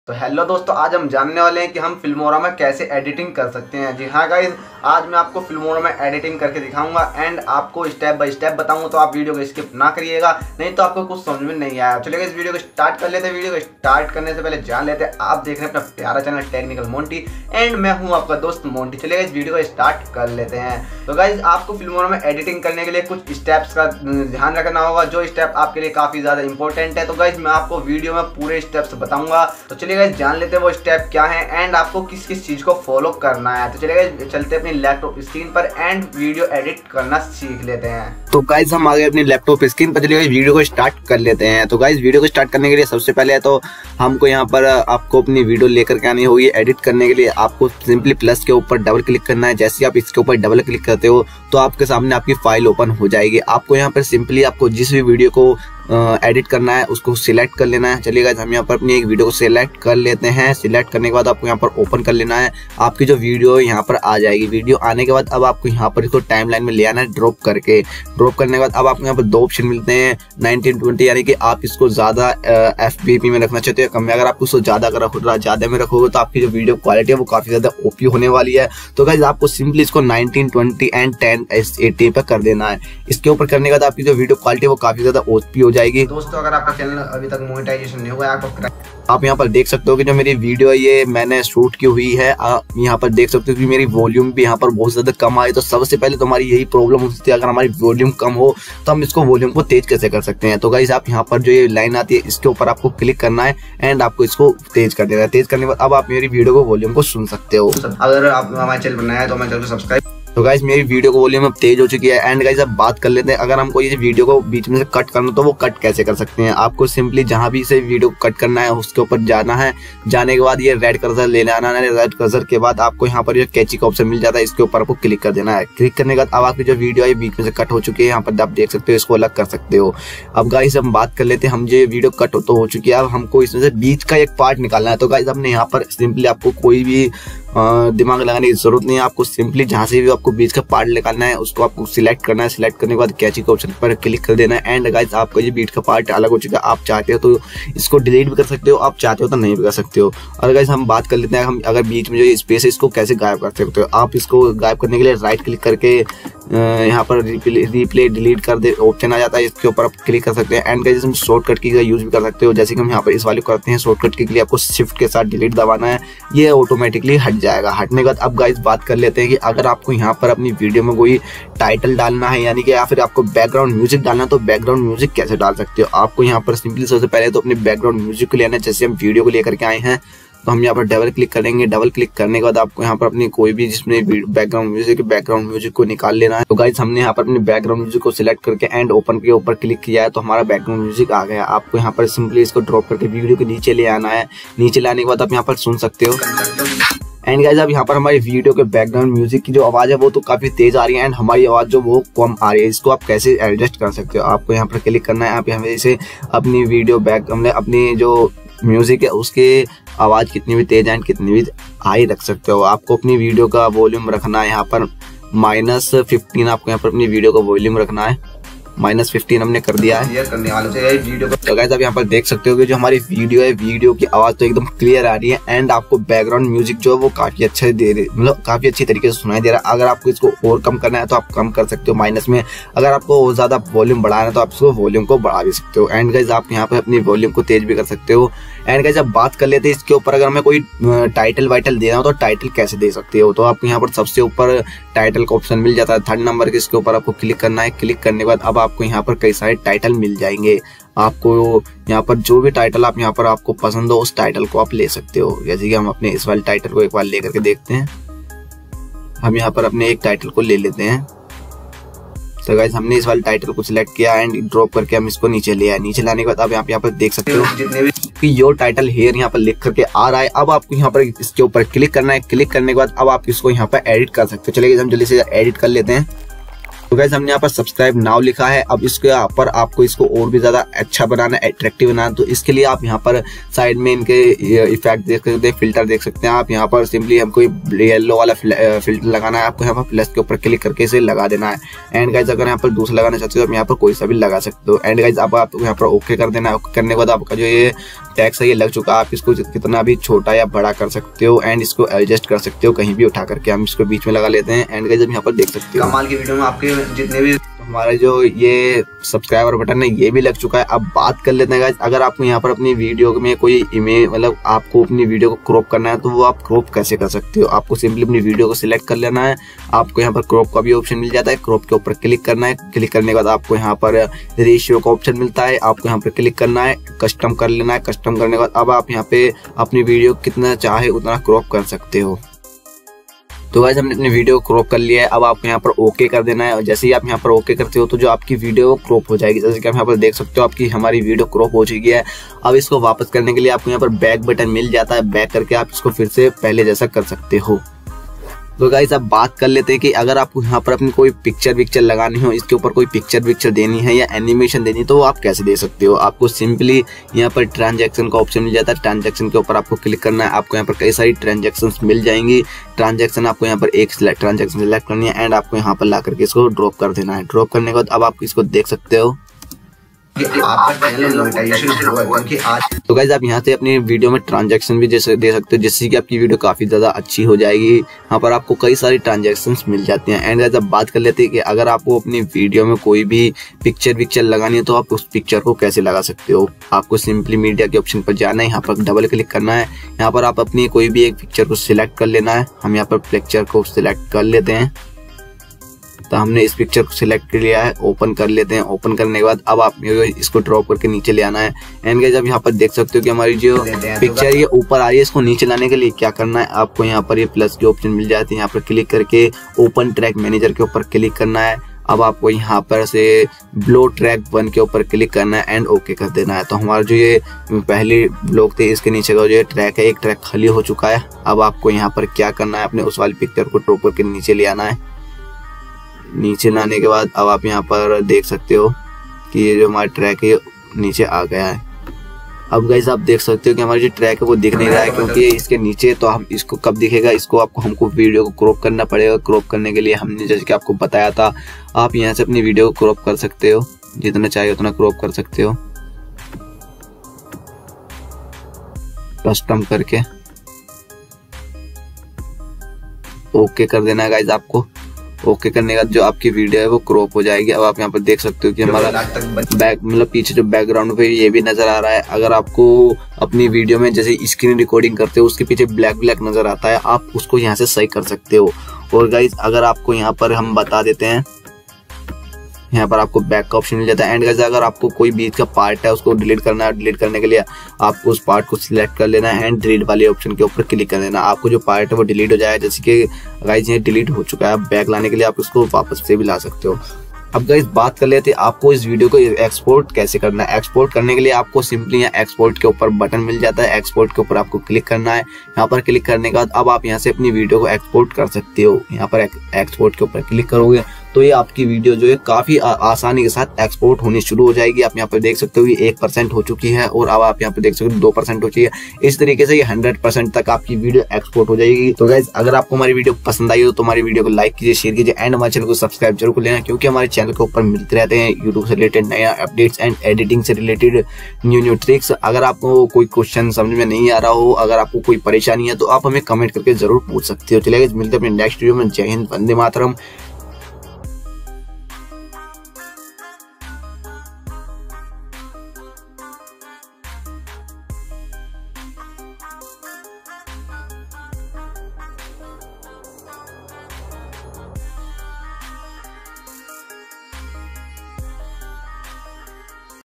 तो हेलो दोस्तों, आज हम जानने वाले हैं कि हम फिल्मोरा में कैसे एडिटिंग कर सकते हैं। जी हाँ गाइस, आज मैं आपको फिल्मोरा में एडिटिंग करके दिखाऊंगा एंड आपको स्टेप बाय स्टेप बताऊंगा, तो आप वीडियो को स्किप ना करिएगा, नहीं तो आपको कुछ समझ में नहीं आया। चलिए इस वीडियो को स्टार्ट कर लेते हैं। वीडियो को स्टार्ट करने से पहले जान लेते हैं, आप देख रहे हैं अपना प्यारा चैनल टेक्निकल मोंटी एंड मैं हूँ आपका दोस्त मोंटी। चलिए इस वीडियो को स्टार्ट कर लेते हैं। तो गाइस, आपको फिल्मोरा में एडिटिंग करने के लिए कुछ स्टेप्स का ध्यान रखना होगा, जो स्टेप आपके लिए काफ़ी ज़्यादा इंपॉर्टेंट है। तो गाइस, मैं आपको वीडियो में पूरे स्टेप्स बताऊंगा। तो चलिए गाइस, जान लेते हैं वो स्टेप क्या है एंड आपको किस किस चीज को फॉलो करना है। तो चलिए चलते अपनी लैपटॉप स्क्रीन पर एंड वीडियो एडिट करना सीख लेते हैं। तो गाइस, हम आ गए अपनी लैपटॉप स्क्रीन पर। चलिए वीडियो को स्टार्ट कर लेते हैं। तो गाइस, वीडियो को स्टार्ट करने के लिए सबसे पहले तो हमको यहाँ पर आपको अपनी वीडियो लेकर के आनी होगी। एडिट करने के लिए आपको सिंपली प्लस के ऊपर डबल क्लिक करना है। जैसे आप इसके ऊपर डबल क्लिक करते हो तो आपके सामने आपकी फाइल ओपन हो जाएगी। आपको यहाँ पर सिंपली आपको जिस भी वीडियो को एडिट करना है उसको सिलेक्ट कर लेना है। चलिए गाइस, हम यहाँ पर अपनी एक वीडियो को सिलेक्ट कर लेते हैं। सिलेक्ट करने के बाद आपको यहाँ पर ओपन कर लेना है। आपकी जो वीडियो है यहाँ पर आ जाएगी। वीडियो आने के बाद अब आपको यहाँ पर इसको टाइमलाइन में ले आना है ड्रॉप करके। ड्रॉप करने के बाद अब आपको यहाँ पर दो ऑप्शन मिलते हैं 1920, यानी कि आप इसको ज्यादा एफपीपी में रखना चाहते हो कम में। अगर आप उसको ज्यादा में रखोगे तो आपकी जो वीडियो क्वालिटी है वो काफी ज्यादा ओपी होने वाली है। तो गाइस, आपको सिंपली इसको 1920 एंड 1080 पर कर देना है। इसके ऊपर करने के बाद आपकी जो वीडियो क्वालिटी है वो काफी ज्यादा ओपी हो जाएगी। दोस्तों, अगर आपका चैनल अभी तक मोनेटाइजेशन नहीं हुआ है, आप यहाँ पर देख सकते हो कि जो मेरी वीडियो है ये मैंने शूट की हुई है। आप यहाँ पर देख सकते हो कि मेरी वॉल्यूम भी यहाँ पर बहुत ज्यादा कम आई। तो सबसे पहले तो हमारी यही प्रॉब्लम हो सकती है, अगर हमारी वॉल्यूम कम हो तो हम इसको वॉल्यूम को तेज कैसे कर सकते हैं। तो गाइस, आप यहाँ पर जो ये लाइन आती है इसके ऊपर आपको क्लिक करना है एंड आपको इसको तेज कर देना है। तेज करने के बाद अब आप मेरी वीडियो को वॉल्यूम को सुन सकते हो। अगर आप हमारे चैनल पर नया है तो हमारे चैनल को सब्सक्राइब। तो गाइस, मेरी वीडियो को वॉल्यूम अब तेज हो चुकी है एंड गाइस, अब बात कर लेते हैं अगर हमको ये वीडियो को बीच में से कट करना तो वो कट कैसे कर सकते हैं। आपको सिंपली जहां भी से वीडियो को कट करना है उसके ऊपर जाना है। जाने के बाद ये रेड कर्सर ले लेना है। रेड कर्सर के बाद आपको यहाँ पर जो कैची का ऑप्शन मिल जाता है, इसके ऊपर आपको क्लिक कर देना है। क्लिक करने के बाद अब आपकी जो वीडियो है बीच में से कट हो चुकी है, यहाँ पर आप देख सकते हो, इसको अलग कर सकते हो। अब गाइस, हम बात कर लेते हैं, हम ये वीडियो कट तो हो चुकी है, अब हमको इसमें से बीच का एक पार्ट निकालना है। तो गाइस, हमने यहाँ पर सिंपली आपको कोई भी दिमाग लगाने की जरूरत नहीं है। आपको सिंपली जहां से भी आपको बीच का पार्ट निकालना है उसको आपको सिलेक्ट करना है। सिलेक्ट करने के बाद कैची के ऑप्शन पर क्लिक कर देना है एंड गाइस, आपका ये बीच का पार्ट अलग हो चुका है। आप चाहते हो तो इसको डिलीट भी कर सकते हो, आप चाहते हो तो नहीं भी कर सकते हो। और गाइस, हम बात कर लेते हैं, हम अगर बीच में जो स्पेस है इसको कैसे गायब कर सकते हो। आप इसको गायब करने के लिए राइट क्लिक करके यहाँ पर रिप्ले डिलीट कर दे ऑप्शन आ जाता है, इसके ऊपर आप क्लिक कर सकते हैं। एंड गाइस, हम शॉर्टकट की का यूज भी कर सकते हो, जैसे कि हम यहाँ पर इस वाले करते हैं। शॉर्टकट के लिए आपको शिफ्ट के साथ डिलीट दबाना है, ये ऑटोमेटिकली हट जाएगा। हटने के बाद अब गाइस बात कर लेते हैं कि अगर आपको यहाँ पर अपनी वीडियो में कोई टाइटल डालना है, यानी कि या फिर आपको बैकग्राउंड म्यूजिक डालना है, तो बैकग्राउंड म्यूजिक कैसे डाल सकते हो। आपको यहाँ पर सिंपली सबसे पहले तो अपने बैकग्राउंड म्यूजिक को लेना है। जैसे हम वीडियो को लेकर के आए हैं तो हम यहाँ पर डबल क्लिक करेंगे। डबल क्लिक करने के बाद आपको यहाँ पर अपनी कोई भी जिसमें बैकग्राउंड म्यूजिक को निकाल लेना है। तो गाइस, हमने यहाँ पर अपने बैकग्राउंड म्यूजिक को सिलेक्ट करके एंड ओपन के ऊपर क्लिक किया है तो हमारा बैकग्राउंड म्यूजिक आ गया। आपको यहाँ पर सिंपली इसको ड्रॉप करके वीडियो के नीचे ले आना है। नीचे लाने के बाद आप यहाँ पर सुन सकते हो। एंड गाइस, अब यहाँ पर हमारी वीडियो के बैकग्राउंड म्यूजिक की जो आवाज है वो तो काफी तेज आ रही है एंड हमारी आवाज जो वो कम आ रही है। इसको आप कैसे एडजस्ट कर सकते हो, आपको यहाँ पर क्लिक करना है। आप यहाँ से अपनी वीडियो अपनी जो म्यूजिक है उसके आवाज कितनी भी तेज एंड कितनी भी हाई रख सकते हो। आपको अपनी वीडियो का वॉल्यूम रखना है यहाँ पर -15। आपको यहाँ पर अपनी वीडियो का वॉल्यूम रखना है -15 हमने कर दिया है करने वाले से वीडियो को। तो गाइस, आप यहाँ पर देख सकते हो कि जो हमारी वीडियो है, वीडियो की आवाज तो एकदम क्लियर आ रही है एंड आपको बैकग्राउंड म्यूजिक जो है वो काफी अच्छे दे रही, मतलब काफी अच्छी तरीके से सुनाई दे रहा है। अगर आपको इसको और कम करना है तो आप कम कर सकते हो माइनस में। अगर आपको और ज्यादा वॉल्यूम बढ़ाना है तो आप इसको वॉल्यूम को बढ़ा भी सकते हो। एंड गाइस, आप यहाँ पर अपनी वॉल्यूम को तेज भी कर सकते हो। एंड गाइस, अब बात कर लेते हैं इसके ऊपर, अगर हमें कोई टाइटल वाइटल देना हो तो टाइटल कैसे दे सकते हो। तो आपको यहाँ पर सबसे ऊपर टाइटल का ऑप्शन मिल जाता है 3rd नंबर के, इसके ऊपर आपको क्लिक करना है। क्लिक करने के बाद अब आपको यहाँ पर कई सारे टाइटल मिल जाएंगे। आपको यहाँ पर जो भी टाइटल आप यहाँ पर आपको पसंद हो उस टाइटल को आप ले सकते हो। जैसे कि हम अपने इस वाले टाइटल को एक बार लेकर के देखते हैं। हम यहाँ पर अपने एक टाइटल को ले लेते हैं। तो गाइस, हमने इस वाले टाइटल को सिलेक्ट किया एंड ड्रॉप करके हम इसको नीचे ले आए। नीचे लाने के बाद अब यहाँ पर देख सकते हो जितने भी कि योर टाइटल हेयर यहाँ पर लिख करके आ रहा है। अब आपको यहाँ पर इसके ऊपर क्लिक करना है। क्लिक करने के बाद अब आप इसको यहाँ पर एडिट कर सकते हो। चलिए हम जल्दी से एडिट कर लेते हैं। तो गाइस, हमने यहाँ पर सब्सक्राइब नाउ लिखा है। अब इसके ऊपर आपको इसको और भी ज्यादा अच्छा बनाना, अट्रैक्टिव बनाना, तो इसके लिए आप यहाँ पर साइड में इनके इफेक्ट देख सकते हैं, फिल्टर देख सकते हैं। आप यहाँ पर सिंपली हमको येलो वाला फिल्टर लगाना है। आपको यहाँ पर प्लस के ऊपर क्लिक करके इसे लगा देना है। एंड गाइस, अगर यहाँ पर दूसरा लगाना चाहते हो तो यहाँ पर कोई सा भी लगा सकते हो। एंड गाइस, अब आप यहाँ पर ओके कर देना है। ओके करने के बाद आपका जो ये टेक्स्ट है ये लग चुका है। आप इसको कितना भी छोटा या बड़ा कर सकते हो एंड इसको एडजस्ट कर सकते हो कहीं भी उठा करके। हम इसको बीच में लगा लेते हैं एंड गाइस यहाँ पर देख सकते हो कमाल की वीडियो में आपके जितने भी हमारा जो ये सब्सक्राइबर बटन है ये भी लग चुका है। अब बात कर लेते हैं गाइस, अगर आपको यहाँ पर अपनी वीडियो में कोई इमेज मतलब आपको अपनी वीडियो को क्रॉप करना है तो वो आप क्रॉप कैसे कर सकते हो। आपको सिंपली अपनी वीडियो को सिलेक्ट कर लेना है। आपको यहाँ पर क्रॉप का भी ऑप्शन मिल जाता है, क्रॉप के ऊपर क्लिक करना है। क्लिक करने के बाद आपको यहाँ पर रेशियो का ऑप्शन मिलता है, आपको यहाँ पर क्लिक करना है, कस्टम कर लेना है। कस्टम करने के बाद अब आप यहाँ पे अपनी वीडियो कितना चाहे उतना क्रॉप कर सकते हो। तो गाइस हमने अपनी वीडियो को क्रॉप कर लिया है। अब आपको यहाँ पर ओके कर देना है और जैसे ही आप यहाँ पर ओके करते हो तो जो आपकी वीडियो क्रॉप हो जाएगी। जैसे कि आप यहाँ पर देख सकते हो आपकी हमारी वीडियो क्रॉप हो चुकी है। अब इसको वापस करने के लिए आपको यहाँ पर बैक बटन मिल जाता है, बैक करके आप इसको फिर से पहले जैसा कर सकते हो। तो गाइस अब बात कर लेते हैं कि अगर आपको यहाँ पर अपनी कोई पिक्चर लगानी हो, इसके ऊपर कोई पिक्चर देनी है या एनिमेशन देनी तो वो आप कैसे दे सकते हो। आपको सिंपली यहाँ पर ट्रांजैक्शन का ऑप्शन मिल जाता है, ट्रांजैक्शन के ऊपर आपको क्लिक करना है। आपको यहाँ पर कई सारी ट्रांजैक्शंस मिल जाएंगी। ट्रांजैक्शन आपको यहाँ पर एक ट्रांजैक्शन सिलेक्ट करनी है एंड आपको यहाँ पर ला करके इसको ड्रॉप कर देना है। ड्रॉप करने के बाद अब आप इसको देख सकते हो आपका चैनल मोनेटाइजेशन हुआ क्योंकि आज। तो गाइस आप यहाँ से अपनी वीडियो में ट्रांजैक्शन भी जैसे दे सकते हो जिससे कि आपकी वीडियो काफी ज्यादा अच्छी हो जाएगी। यहाँ पर आपको कई सारी ट्रांजैक्शंस मिल जाती हैं। एंड गाइस अब बात कर लेते हैं कि अगर आपको अपनी वीडियो में कोई भी पिक्चर लगानी है तो आप उस पिक्चर को कैसे लगा सकते हो। आपको सिंपली मीडिया के ऑप्शन पर जाना है, यहाँ पर डबल क्लिक करना है। यहाँ पर आप अपनी कोई भी एक पिक्चर को सिलेक्ट कर लेना है। हम यहाँ पर पिक्चर को सिलेक्ट कर लेते हैं। तो हमने इस पिक्चर को सिलेक्ट कर लिया है, ओपन कर लेते हैं। ओपन करने के बाद अब आप इसको ड्रॉप करके नीचे ले आना है। एंड गाइस अब यहाँ पर देख सकते हो कि हमारी जो पिक्चर ये ऊपर आ रही है, इसको नीचे लाने के लिए क्या करना है, आपको यहाँ पर ये प्लस के ऑप्शन मिल जाती है। यहाँ पर क्लिक करके ओपन ट्रैक मैनेजर के ऊपर क्लिक करना है। अब आपको यहाँ पर से ब्लो ट्रैक 1 के ऊपर क्लिक करना है एंड ओके कर देना है। तो हमारा जो ये पहले ब्लॉक थे इसके नीचे का जो ये ट्रैक है, एक ट्रैक खाली हो चुका है। अब आपको यहाँ पर क्या करना है, अपने उस वाली पिक्चर को ड्रॉप करके नीचे ले आना है। नीचे लाने के बाद अब आप यहाँ पर देख सकते हो कि ये जो हमारा ट्रैक है नीचे आ गया है। अब गाइस आप देख सकते हो कि हमारा जो ट्रैक है वो दिख नहीं रहा है क्योंकि इसके नीचे। तो हम इसको कब दिखेगा, इसको हमको वीडियो को क्रॉप करना पड़ेगा। क्रॉप करने के लिए हमने जैसे कि आपको बताया था, आप यहाँ से अपनी वीडियो को क्रॉप कर सकते हो, जितना चाहिए उतना क्रॉप कर सकते हो कस्टम करके। ओके कर देना है गाइस आपको। ओके करने के बाद जो आपकी वीडियो है वो क्रॉप हो जाएगी। अब आप यहाँ पर देख सकते हो कि हमारा बैक मतलब पीछे जो बैकग्राउंड पे ये भी नजर आ रहा है। अगर आपको अपनी वीडियो में जैसे स्क्रीन रिकॉर्डिंग करते हो उसके पीछे ब्लैक नजर आता है, आप उसको यहाँ से सही कर सकते हो। और गाइस अगर आपको यहाँ पर हम बता देते हैं, यहाँ पर आपको बैक का ऑप्शन मिल जाता है। एंड गाइस अगर आपको कोई बीच का पार्ट है उसको डिलीट करना है, डिलीट करने के लिए आपको उस पार्ट को सिलेक्ट कर लेना है एंड डिलीट वाले ऑप्शन के ऊपर क्लिक कर देना। आपको जो पार्ट है वो डिलीट हो जाएगा। जैसे कि गाइस ये डिलीट हो चुका है। बैक लाने के लिए आप उसको वापस से भी ला सकते हो। अब गाइस बात कर लेते हैं आपको इस वीडियो को एक्सपोर्ट कैसे करना है। एक्सपोर्ट करने के लिए आपको सिंपली यहाँ एक्सपोर्ट के ऊपर बटन मिल जाता है, एक्सपोर्ट के ऊपर आपको क्लिक करना है। यहाँ पर क्लिक करने के बाद अब आप यहाँ से अपनी वीडियो को एक्सपोर्ट कर सकते हो। यहाँ पर एक्सपोर्ट के ऊपर क्लिक करोगे तो ये आपकी वीडियो जो है काफी आसानी के साथ एक्सपोर्ट होनी शुरू हो जाएगी। आप यहाँ पर देख सकते हो ये 1% हो चुकी है और अब आप यहाँ पर देख सकते हो 2% हो चुकी है। इस तरीके से ये 100% तक आपकी वीडियो एक्सपोर्ट हो जाएगी। तो गाइस अगर आपको हमारी वीडियो पसंद आई हो तो हमारी वीडियो को लाइक कीजिए, शेयर कीजिए एंड हमारे चैनल को सब्सक्राइब जरूर कर लेना क्योंकि हमारे चैनल के ऊपर मिलते रहते हैं यूट्यूब से रिलेटेड नया अपडेट्स एंड एडिटिंग से रिलेटेड न्यू ट्रिक्स। अगर आपको कोई क्वेश्चन समझ में नहीं आ रहा हो, अगर आपको कोई परेशानी है तो आप हमें कमेंट करके जरूर पूछ सकते हो। चलिए मिलते हैं अपने नेक्स्ट वीडियो में। जय हिंद, वंदे मातरम।